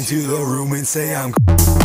into the room and say I'm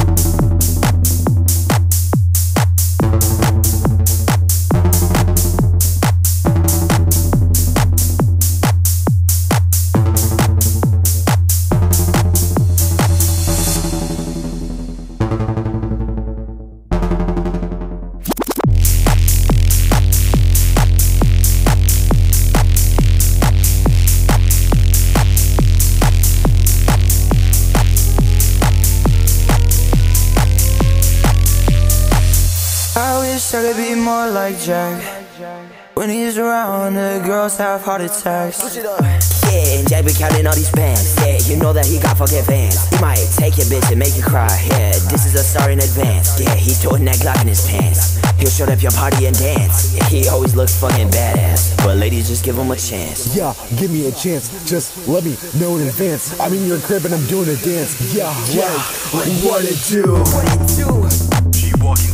I could be more like Jack. When he's around, the girls have heart attacks. Yeah, and Jack be counting all these bands. Yeah, you know that he got fucking fans. He might take your bitch and make you cry. Yeah, this is a star in advance. Yeah, he's toting that Glock in his pants. He'll show up your party and dance. Yeah, he always looks fucking badass. But ladies, just give him a chance. yeah, give me a chance, just let me know in advance. I'm in your crib and I'm doing a dance. Yeah, like what it do? What it do? She walking